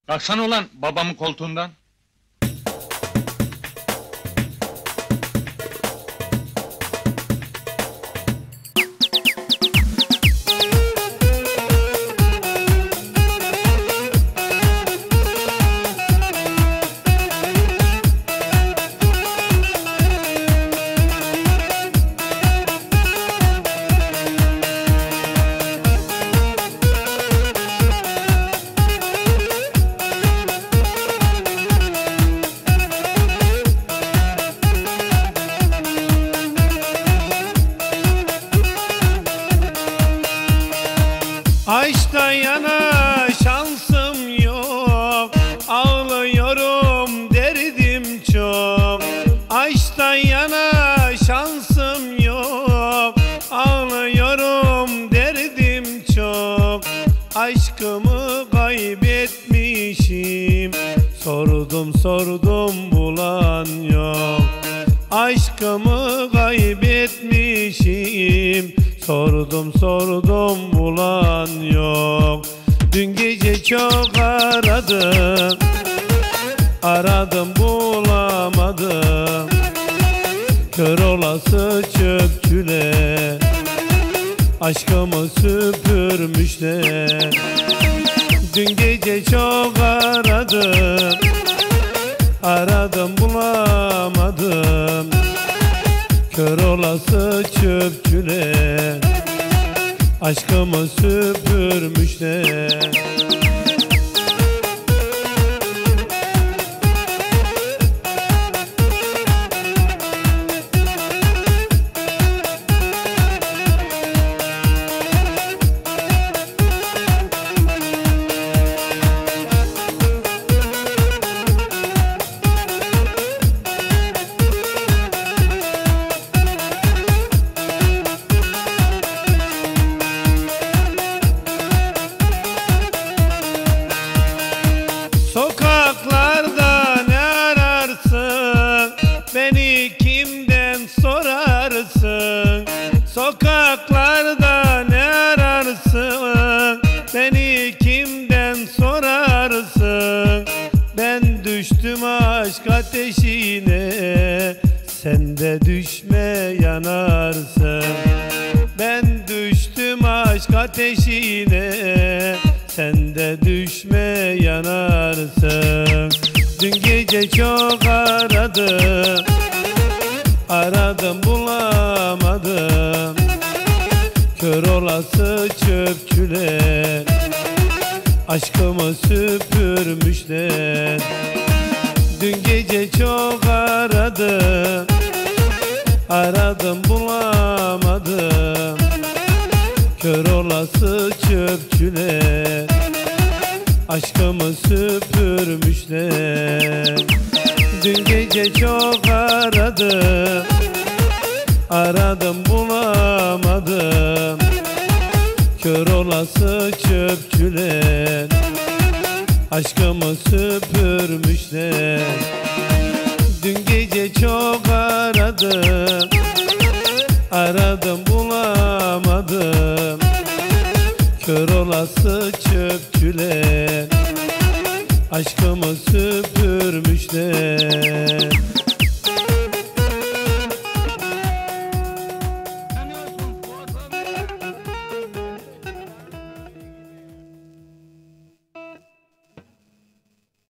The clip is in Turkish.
Kalksana ulan babamın koltuğundan. Aşktan yana şansım yok, ağlıyorum derdim çok. Aşktan yana şansım yok, ağlıyorum derdim çok. Aşkımı kaybetmişim, sordum sordum bulan yok. Aşkımı kaybetmişim, sordum sordum bulan yok. Dün gece çok aradım, aradım bulamadım. Kör olası çöpçüler aşkımı süpürmüşler. Dün gece çok aradım, aradım bulamadım. Kör olası çöpçüler aşkımı süpürmüşler. Sokaklarda ne ararsın, beni kimden sorarsın? Sokaklarda ne ararsın, beni kimden sorarsın? Ben düştüm aşk ateşine, sen de düşme yanarsın. Ben düştüm aşk ateşine, sen de düşme yanarsın. Dün gece çok aradım, aradım bulamadım. Kör olası çöpçüler aşkımı süpürmüşler. Dün gece çok aradım, aradım bulamadım. Kör olası çöpçüler aşkımı süpürmüşler. Dün gece çok aradım, aradım bulamadım. Kör olası çöpçüler aşkımı süpürmüşler. Dün gece çok aradım, aradım bulamadım. Kör olası çöpçüler aşkımı süpürmüşler.